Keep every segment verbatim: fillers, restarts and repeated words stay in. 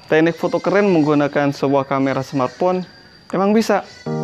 teknik foto keren menggunakan sebuah kamera smartphone? Emang bisa?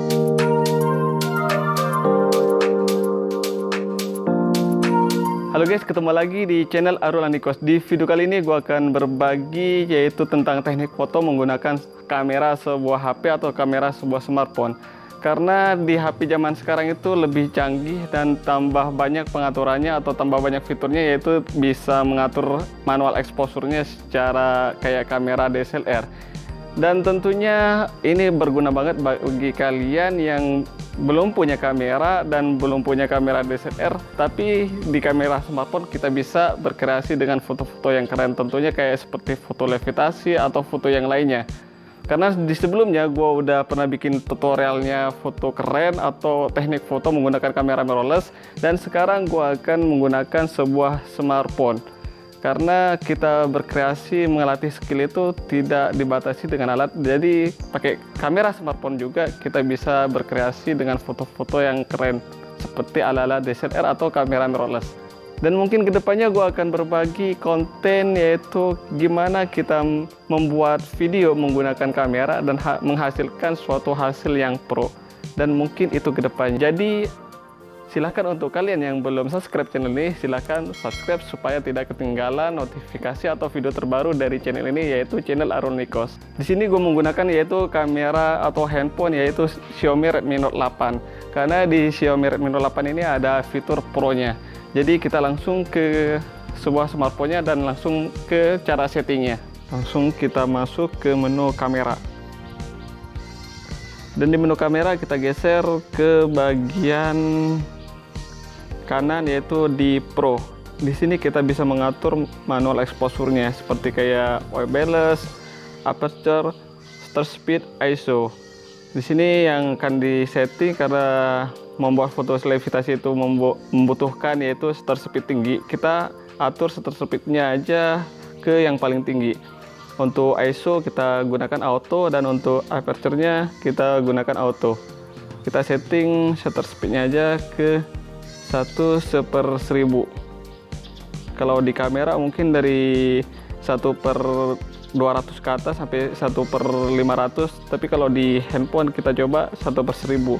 Halo guys, ketemu lagi di channel Arul Andikos. Di video kali ini gue akan berbagi yaitu tentang teknik foto menggunakan kamera sebuah H P atau kamera sebuah smartphone. Karena di H P zaman sekarang itu lebih canggih dan tambah banyak pengaturannya atau tambah banyak fiturnya, yaitu bisa mengatur manual exposure-nya secara kayak kamera D S L R. Dan tentunya ini berguna banget bagi kalian yang belum punya kamera dan belum punya kamera D S L R, tapi di kamera smartphone kita bisa berkreasi dengan foto-foto yang keren, tentunya kayak seperti foto levitasi atau foto yang lainnya. Karena di sebelumnya gue udah pernah bikin tutorialnya foto keren atau teknik foto menggunakan kamera mirrorless, dan sekarang gue akan menggunakan sebuah smartphone. Karena kita berkreasi melatih skill itu tidak dibatasi dengan alat, jadi pakai kamera smartphone juga kita bisa berkreasi dengan foto-foto yang keren seperti ala-ala D S L R atau kamera mirrorless. Dan mungkin kedepannya gue akan berbagi konten, yaitu gimana kita membuat video menggunakan kamera dan menghasilkan suatu hasil yang pro. Dan mungkin itu kedepannya. Jadi silahkan untuk kalian yang belum subscribe channel ini, silahkan subscribe supaya tidak ketinggalan notifikasi atau video terbaru dari channel ini, yaitu channel Arul Andikos. Di sini gue menggunakan yaitu kamera atau handphone yaitu Xiaomi Redmi Note delapan. Karena di Xiaomi Redmi Note delapan ini ada fitur pro-nya. Jadi kita langsung ke sebuah smartphone-nya dan langsung ke cara settingnya. Langsung kita masuk ke menu kamera. Dan di menu kamera kita geser ke bagian kanan yaitu di Pro. Di sini kita bisa mengatur manual exposure-nya seperti kayak white balance, aperture, shutter speed, I S O. Di sini yang akan disetting karena membuat foto levitasi itu membutuhkan yaitu shutter speed tinggi. Kita atur shutter speed-nya aja ke yang paling tinggi. Untuk I S O kita gunakan auto, dan untuk aperture-nya kita gunakan auto. Kita setting shutter speed-nya aja ke satu per seribu. Kalau di kamera mungkin dari satu per dua ratus ke atas sampai satu per lima ratus, tapi kalau di handphone kita coba satu per seribu.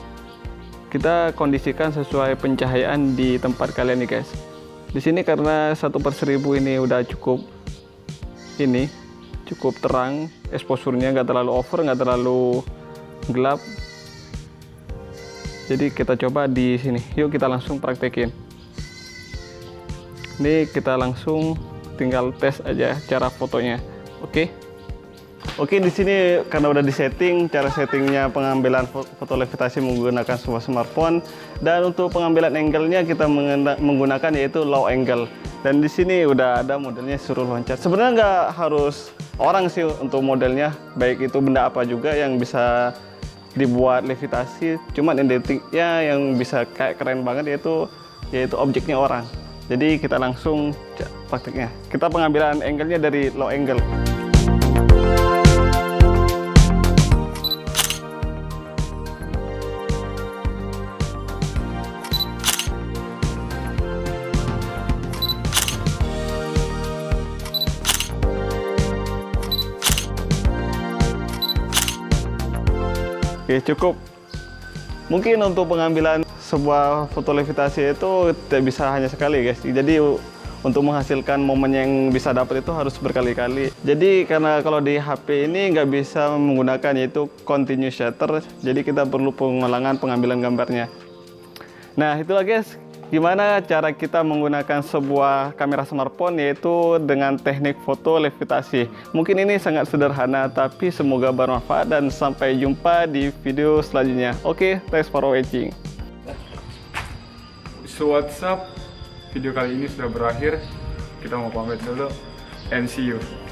Kita kondisikan sesuai pencahayaan di tempat kalian nih guys. Di sini karena satu per seribu ini udah cukup ini cukup terang, exposure-nya nggak terlalu over, nggak terlalu gelap. Jadi kita coba di sini. Yuk kita langsung praktekin. Ini kita langsung tinggal tes aja cara fotonya. Oke. Oke, di sini karena udah disetting cara settingnya pengambilan foto levitasi menggunakan sebuah smartphone, dan untuk pengambilan angle-nya kita menggunakan yaitu low angle. Dan di sini udah ada modelnya suruh loncat. Sebenarnya nggak harus orang sih untuk modelnya, baik itu benda apa juga yang bisa dibuat levitasi. Cuman identiknya yang bisa kayak keren banget yaitu yaitu objeknya orang. Jadi kita langsung praktiknya. Kita pengambilan angle-nya dari low angle. Oke, cukup. Mungkin untuk pengambilan sebuah foto levitasi itu tidak bisa hanya sekali guys. Jadi untuk menghasilkan momen yang bisa dapat itu harus berkali-kali. Jadi karena kalau di H P ini nggak bisa menggunakan yaitu continuous shutter, jadi kita perlu pengulangan pengambilan gambarnya. Nah itulah guys, gimana cara kita menggunakan sebuah kamera smartphone yaitu dengan teknik foto levitasi. Mungkin ini sangat sederhana, tapi semoga bermanfaat, dan sampai jumpa di video selanjutnya. Oke, okay, thanks for watching. So what's up? Video kali ini sudah berakhir. Kita mau pamit dulu, and see you.